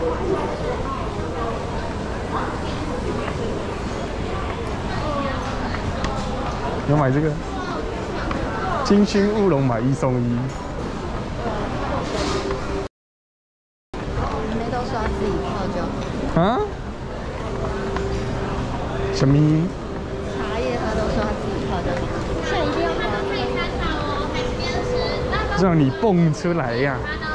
要买这个金熏乌龙，买1送1。 没都刷自己泡就好。 啊？什么？ 茶叶它都刷自己泡就好。现在一定要把它参考哦，海边是。 让你蹦出来呀、